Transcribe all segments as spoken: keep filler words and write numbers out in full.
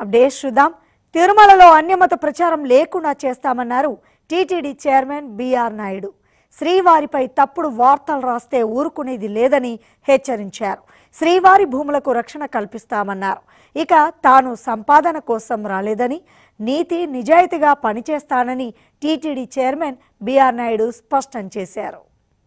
Update చూద్దాం. తిరుమలలో అన్యమత ప్రచారం లేకుండా చేస్తామన్నారు టీటీడీ చైర్మన్ బిఆర్ నాయుడు. శ్రీవారిపై తప్పుడు వార్తలు రాస్తే ఊరుకునేది లేదని హెచ్చరించారు. శ్రీవారి భూములకు రక్షణ కల్పిస్తామన్నారు. ఇక తాను సంపాదన కోసం రాలేదని, నీతి నిజాయితీగా పనిచేస్తానని టీటీడీ చైర్మన్ బిఆర్ నాయుడు స్పష్టం చేశారు.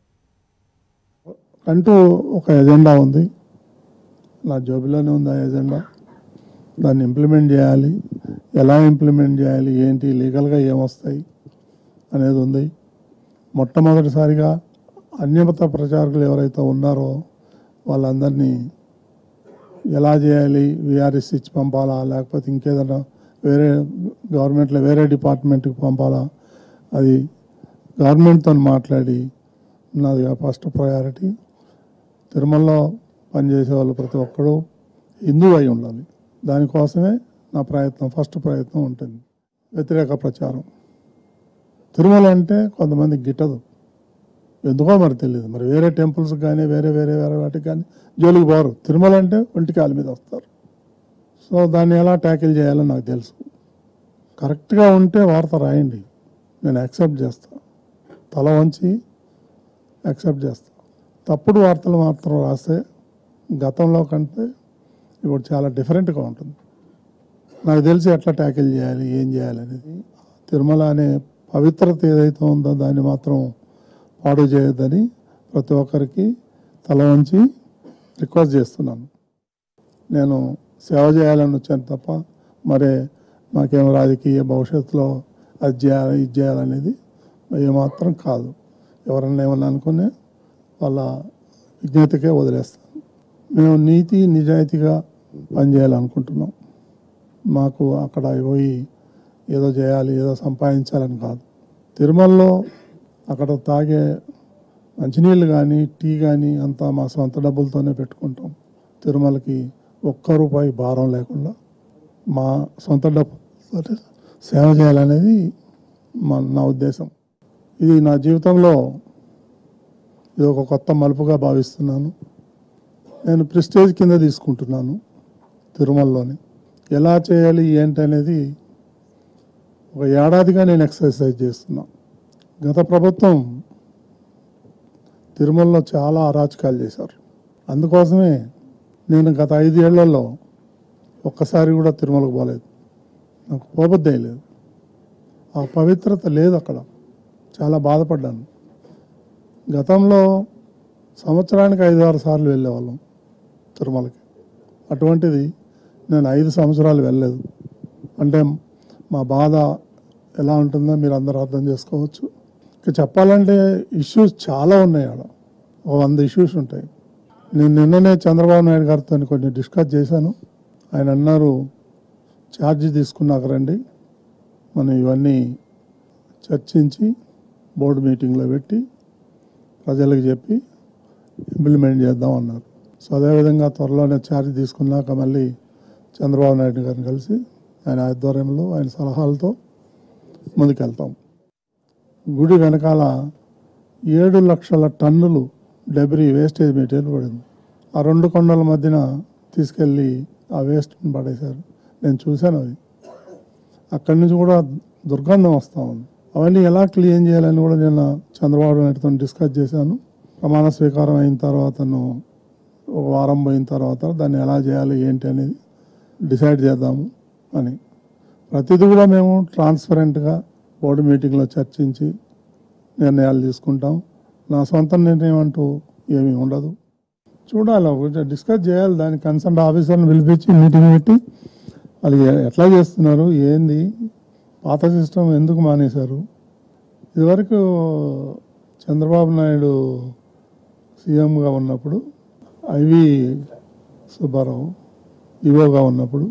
అంటూ ఒక ఎజెండా ఉంది, నా జోబులోనే ఉంది ఆ ఎజెండా. దాన్ని ఇంప్లిమెంట్ చేయాలి, ఎలా ఇంప్లిమెంట్ చేయాలి, ఏంటి లీగల్గా ఏమొస్తాయి అనేది ఉంది. మొట్టమొదటిసారిగా అన్యమత ప్రచారకులు ఎవరైతే ఉన్నారో వాళ్ళందరినీ ఎలా చేయాలి, విఆర్ఎస్ ఇచ్చి పంపాలా, లేకపోతే ఇంకేదైనా వేరే గవర్నమెంట్లో వేరే డిపార్ట్మెంట్కి పంపాలా, అది గవర్నమెంట్తో మాట్లాడి నాది ఫస్ట్ ప్రయారిటీ. తిరుమలలో పనిచేసే వాళ్ళు ప్రతి ఒక్కరూ హిందూ అయి ఉండాలి. దానికోసమే నా ప్రయత్నం, ఫస్ట్ ప్రయత్నం ఉంటుంది. వ్యతిరేక ప్రచారం తిరుమల అంటే కొంతమంది గిట్టదు, ఎందుకో మరి తెలియదు. మరి వేరే టెంపుల్స్ కానీ వేరే వేరే వేరే వాటికి కానీ జోలికి పోరు. తిరుమల అంటే ఒంటికాల మీద వస్తారు. సో దాన్ని ఎలా ట్యాకిల్ చేయాలో నాకు తెలుసు. కరెక్ట్గా ఉంటే వార్త రాయండి, నేను యాక్సెప్ట్ చేస్తాను, తల వంచి యాక్సెప్ట్ చేస్తాను. తప్పుడు వార్తలు మాత్రం రాస్తే గతంలో కంటే ఇప్పుడు చాలా డిఫరెంట్గా ఉంటుంది. నాకు తెలిసి ఎట్లా ట్యాకిల్ చేయాలి, ఏం చేయాలి అనేది. తిరుమల అనే పవిత్రత ఏదైతే ఉందో దాన్ని మాత్రం పాడు చేయొద్దని ప్రతి ఒక్కరికి తల వంచి రిక్వెస్ట్ చేస్తున్నాను. నేను సేవ చేయాలని వచ్చాను తప్ప మరే మాకేం రాజకీయ భవిష్యత్తులో అది చేయాలి ఇది చేయాలనేది ఏమాత్రం కాదు. ఎవరన్నా ఏమన్నా అనుకునే వాళ్ళ విజ్ఞతకే వదిలేస్తాను. మేము నీతి నిజాయితీగా పనిచేయాలనుకుంటున్నాం. మాకు అక్కడ పోయి ఏదో చేయాలి, ఏదో సంపాదించాలని కాదు. తిరుమలలో అక్కడ తాగే మంచినీళ్ళు కానీ టీ కానీ అంతా మా సొంత డబ్బులతోనే పెట్టుకుంటాం. తిరుమలకి ఒక్క రూపాయి భారం లేకుండా మా సొంత డబ్బులతో సేవ చేయాలనేది మా నా ఉద్దేశం. ఇది నా జీవితంలో ఇది ఒక కొత్త మలుపుగా భావిస్తున్నాను. నేను ప్రెస్టేజ్ కింద తీసుకుంటున్నాను. తిరుమలలోని ఎలా చేయాలి ఏంటి అనేది ఒక ఏడాదిగా నేను ఎక్సర్సైజ్ చేస్తున్నా. గత ప్రభుత్వం తిరుమలలో చాలా అరాచకాలు చేశారు. అందుకోసమే నేను గత ఐదేళ్లలో ఒక్కసారి కూడా తిరుమలకు పోలేదు. నాకు పోబుద్దే లేదు, ఆ పవిత్రత లేదు అక్కడ. చాలా బాధపడ్డాను. గతంలో సంవత్సరానికి ఐదు ఆరు సార్లు వెళ్ళేవాళ్ళం తిరుమలకి. అటువంటిది నేను ఐదు సంవత్సరాలు వెళ్ళలేదు. అంటే మా బాధ ఎలా ఉంటుందో మీరు అందరూ అర్థం చేసుకోవచ్చు. ఇక చెప్పాలంటే ఇష్యూస్ చాలా ఉన్నాయి. ఆడ ఓ వంద ఇష్యూస్ ఉంటాయి. నేను నిన్ననే చంద్రబాబు నాయుడు గారితో కొన్ని డిస్కస్ చేశాను. ఆయన అన్నారు, ఛార్జీ తీసుకున్నాక రండి, మనం ఇవన్నీ చర్చించి బోర్డు మీటింగ్లో పెట్టి ప్రజలకు చెప్పి ఇంప్లిమెంట్ చేద్దాం అన్నారు. సో అదేవిధంగా త్వరలోనే ఛార్జ్ తీసుకున్నాక మళ్ళీ చంద్రబాబు నాయుడు గారిని కలిసి ఆయన ఆధ్వర్యంలో ఆయన సలహాలతో ముందుకెళ్తాం. గుడి వెనకాల ఏడు లక్షల టన్నులు డెబ్రీ వేస్టేజ్ మెటీరియల్ పడింది. ఆ రెండు కొండల మధ్యన తీసుకెళ్ళి ఆ వేస్ట్ని పడేశారు. నేను చూశాను. అది అక్కడి నుంచి కూడా దుర్గంధం వస్తూ ఉంది. అవన్నీ ఎలా క్లీన్ చేయాలని కూడా నేను చంద్రబాబు నాయుడుతో డిస్కస్ చేశాను. ప్రమాణ స్వీకారం అయిన తర్వాతను ఒక వారం పోయిన తర్వాత దాన్ని ఎలా చేయాలి ఏంటి అనేది డిసైడ్ చేద్దాము అని. ప్రతిదీ కూడా మేము ట్రాన్స్పరెంట్గా బోర్డు మీటింగ్లో చర్చించి నిర్ణయాలు తీసుకుంటాం. నా సొంత నిర్ణయం అంటూ ఏమీ ఉండదు. చూడాలి, డిస్కస్ చేయాలి. దాని కన్సర్న్ ఆఫీసర్ని పిలిపించి మీటింగ్ పెట్టి వాళ్ళు ఎట్లా చేస్తున్నారు, ఏంది, పాత సిస్టమ్ ఎందుకు మానేశారు. ఇదివరకు చంద్రబాబు నాయుడు సీఎంగా ఉన్నప్పుడు, ఐవి సుబ్బారావు ఈవోగా ఉన్నప్పుడు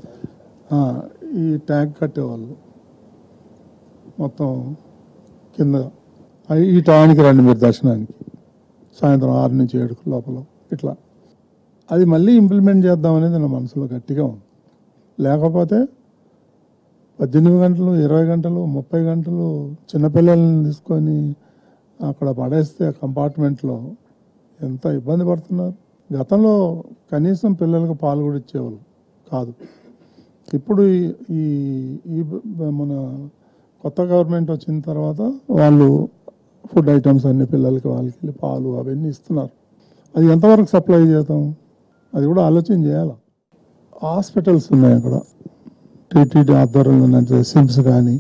ఈ ట్యాంక్ కట్టేవాళ్ళు మొత్తం కింద. ఈ టైంకి రండి మీరు దర్శనానికి, సాయంత్రం ఆరు నుంచి ఏడు లోపల ఇట్లా. అది మళ్ళీ ఇంప్లిమెంట్ చేద్దాం అనేది నా మనసులో గట్టిగా ఉంది. లేకపోతే పద్దెనిమిది గంటలు ఇరవై గంటలు ముప్పై గంటలు చిన్నపిల్లల్ని తీసుకొని అక్కడ పడేస్తే కంపార్ట్మెంట్లో ఎంత ఇబ్బంది పడుతున్నారు. గతంలో కనీసం పిల్లలకు పాలు కూడా ఇచ్చేవాళ్ళు కాదు. ఇప్పుడు ఈ ఈ మన కొత్త గవర్నమెంట్ వచ్చిన తర్వాత వాళ్ళు ఫుడ్ ఐటమ్స్ అన్ని పిల్లలకి వాళ్ళకి పాలు అవన్నీ ఇస్తున్నారు. అది ఎంతవరకు సప్లై చేద్దాం అది కూడా ఆలోచన చేయాలి. హాస్పిటల్స్ ఉన్నాయి అక్కడ, టీటీడీ ఆధ్వర్యంలో నడిచే సిమ్స్ కానీ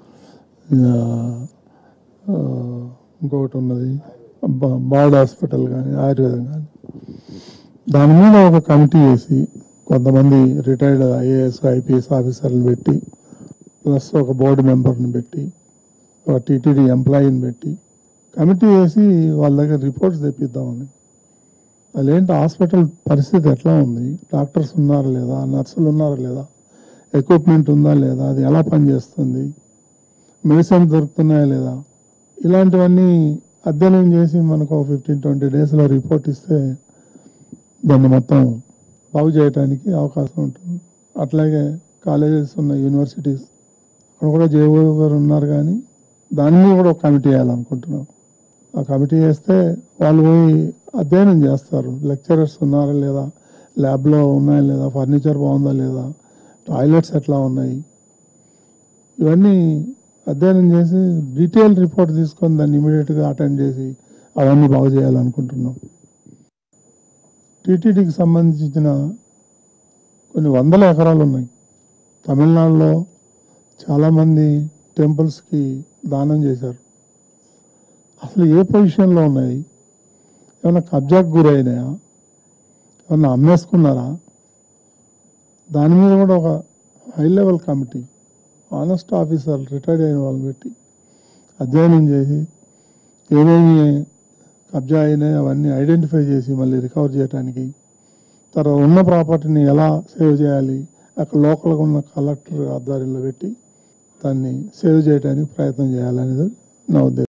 ఇంకొకటి ఉన్నది బార్డ్ హాస్పిటల్ కానీ ఆయుర్వేదం కానీ, దాని మీద ఒక కమిటీ వేసి కొంతమంది రిటైర్డ్ ఐఏఎస్ ఐపీఎస్ ఆఫీసర్లు పెట్టి ప్లస్ ఒక బోర్డు మెంబర్ని పెట్టి ఒక టీటీడీ ఎంప్లాయీని పెట్టి కమిటీ వేసి వాళ్ళ దగ్గర రిపోర్ట్స్ తెప్పిద్దామని. అదేంటి హాస్పిటల్ పరిస్థితి ఎట్లా ఉంది, డాక్టర్స్ ఉన్నారా లేదా, నర్సులు ఉన్నారా లేదా, ఎక్విప్మెంట్ ఉందా లేదా, అది ఎలా పనిచేస్తుంది, మెడిసిన్ దొరుకుతున్నాయా లేదా, ఇలాంటివన్నీ అధ్యయనం చేసి మనకు ఫిఫ్టీన్ ట్వంటీ డేస్లో రిపోర్ట్ ఇస్తే దాన్ని మొత్తం బాగు చేయడానికి అవకాశం ఉంటుంది. అట్లాగే కాలేజెస్ ఉన్న యూనివర్సిటీస్ అక్కడ కూడా జేఓ గారు ఉన్నారు, కానీ దాని మీద కూడా ఒక కమిటీ వేయాలనుకుంటున్నాం. ఆ కమిటీ వేస్తే వాళ్ళు పోయి అధ్యయనం చేస్తారు, లెక్చరర్స్ ఉన్నారా లేదా, ల్యాబ్లో ఉన్నాయా లేదా, ఫర్నిచర్ బాగుందా లేదా, టాయిలెట్స్ ఎట్లా ఉన్నాయి, ఇవన్నీ అధ్యయనం చేసి డీటెయిల్ రిపోర్ట్ తీసుకొని దాన్ని ఇమీడియట్గా అటెండ్ చేసి అవన్నీ బాగు చేయాలనుకుంటున్నాం. టీటీడీకి సంబంధించిన కొన్ని వందల ఎకరాలు ఉన్నాయి తమిళనాడులో. చాలామంది టెంపుల్స్కి దానం చేశారు. అసలు ఏ పొజిషన్లో ఉన్నాయి, ఏమైనా కబ్జాకు గురైనాయా, ఏమన్నా అమ్మేసుకున్నారా, దాని మీద కూడా ఒక హై లెవెల్ కమిటీ ఆనెస్ట్ ఆఫీసర్లు రిటైర్డ్ అయిన వాళ్ళని పెట్టి అధ్యయనం చేసి ఏమేమి కబ్జా అయినాయి అవన్నీ ఐడెంటిఫై చేసి మళ్ళీ రికవర్ చేయడానికి, తర్వాత ఉన్న ప్రాపర్టీని ఎలా సేవ్ చేయాలి అక్కడ లోకల్గా ఉన్న కలెక్టర్ ఆధ్వర్యంలో పెట్టి దాన్ని సేవ్ చేయడానికి ప్రయత్నం చేయాలనేది నా ఉద్దేశం.